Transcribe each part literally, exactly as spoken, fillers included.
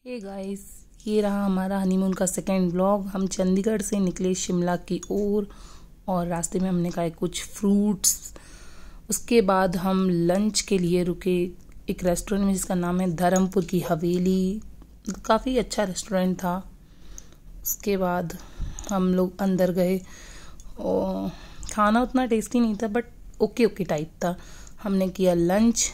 Hey guys, ये रहा हमारा हनीमून का सेकेंड व्लॉग। हम चंडीगढ़ से निकले शिमला की ओर और रास्ते में हमने खाए कुछ फ्रूट्स। उसके बाद हम लंच के लिए रुके एक रेस्टोरेंट में जिसका नाम है धर्मपुर की हवेली। काफ़ी अच्छा रेस्टोरेंट था। उसके बाद हम लोग अंदर गए और खाना उतना टेस्टी नहीं था बट ओके ओके टाइप था। हमने किया लंच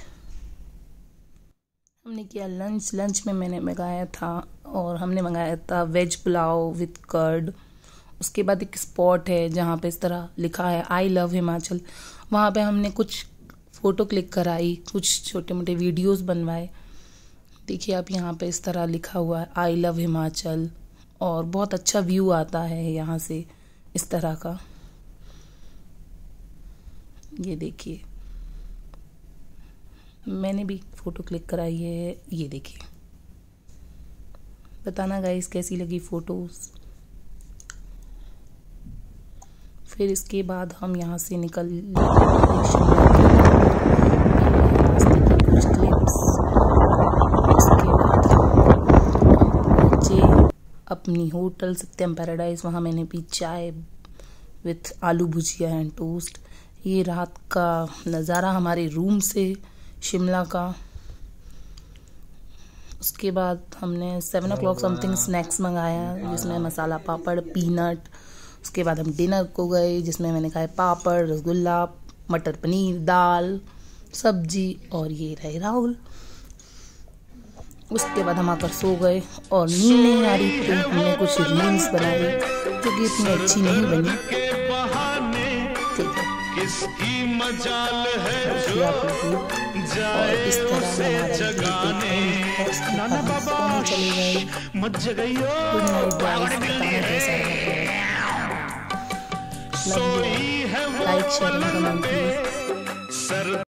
हमने किया लंच लंच में मैंने मंगाया था और हमने मंगाया था वेज पुलाव विद कर्ड। उसके बाद एक स्पॉट है जहाँ पे इस तरह लिखा है आई लव हिमाचल। वहाँ पे हमने कुछ फ़ोटो क्लिक कराई, कुछ छोटे मोटे वीडियोस बनवाए। देखिए आप, यहाँ पे इस तरह लिखा हुआ है आई लव हिमाचल और बहुत अच्छा व्यू आता है यहाँ से इस तरह का। ये देखिए, मैंने भी फ़ोटो क्लिक कराई है। ये देखिए, बताना गाइस कैसी लगी फ़ोटोज़। फिर इसके बाद हम यहाँ से निकल रास्ते का कुछ क्लिप्स। उसके बाद हम पहुँचे अपनी होटल सत्यम पैराडाइज। वहाँ मैंने पी चाय विथ आलू भुजिया एंड टोस्ट। ये रात का नज़ारा हमारे रूम से शिमला का। उसके बाद हमने seven o'clock something snacks मंगाया जिसमें मसाला पापड़, पीनट। उसके बाद हम डिनर को गए जिसमें मैंने खाए पापड़, रसगुल्ला, मटर पनीर, दाल, सब्जी और ये रहे राहुल। उसके बाद हम आकर सो गए और नींद नहीं आ रही तो हमने कुछ रील्स बनाई जो कि इतनी अच्छी नहीं बनी। ठीक है, किसकी मजाल है जो और इस तरह हमारा चले गए। गुड नाइट गाइस, बताना कैसा लगा। Love you, like share and comment please.